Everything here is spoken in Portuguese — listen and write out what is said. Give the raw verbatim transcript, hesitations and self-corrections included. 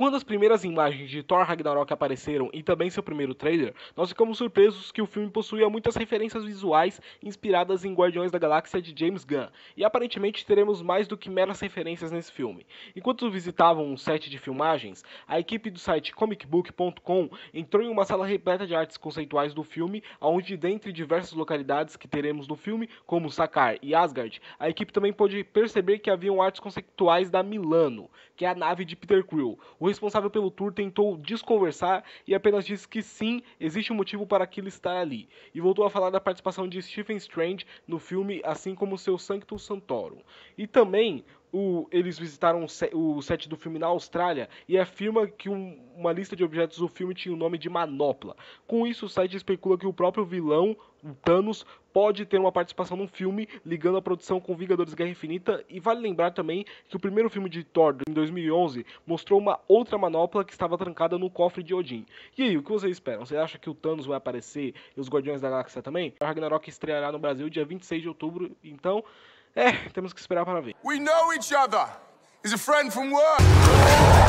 Quando as primeiras imagens de Thor Ragnarok apareceram e também seu primeiro trailer, nós ficamos surpresos que o filme possuía muitas referências visuais inspiradas em Guardiões da Galáxia de James Gunn, e aparentemente teremos mais do que meras referências nesse filme. Enquanto visitavam um set de filmagens, a equipe do site comic book ponto com entrou em uma sala repleta de artes conceituais do filme, onde dentre diversas localidades que teremos no filme, como Sakaar e Asgard, a equipe também pôde perceber que haviam artes conceituais da Milano, que é a nave de Peter Quill. O responsável pelo tour tentou desconversar e apenas disse que sim, existe um motivo para aquilo estar ali, e voltou a falar da participação de Stephen Strange no filme, assim como seu Sanctum Sanctorum. E também O, eles visitaram o set, o set do filme na Austrália e afirma que um, uma lista de objetos do filme tinha o nome de Manopla. Com isso, o site especula que o próprio vilão, o Thanos, pode ter uma participação no filme, ligando a produção com Vingadores Guerra Infinita. E vale lembrar também que o primeiro filme de Thor, em dois mil e onze, mostrou uma outra manopla que estava trancada no cofre de Odin. E aí, o que vocês esperam? Você acha que o Thanos vai aparecer e os Guardiões da Galáxia também? O Ragnarok estreará no Brasil dia vinte e seis de outubro, então... É, temos que esperar para ver. We know each other. He's a friend from work.